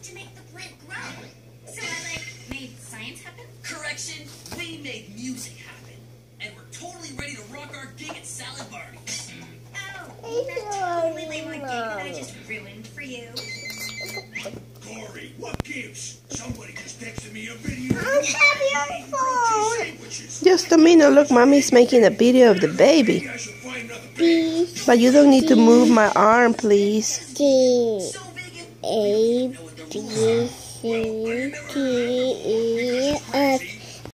to make the plant grow. So I made science happen? Correction, we made music happen. And we're totally ready to rock our gig at Salad Barney's. Oh, that totally lame gig that I just ruined for you. Corey, what gives? Somebody just texted me a video. I'm having a phone. Just a minute, look, mommy's making a video of the baby. But you don't need to move my arm, please. D A B C D E F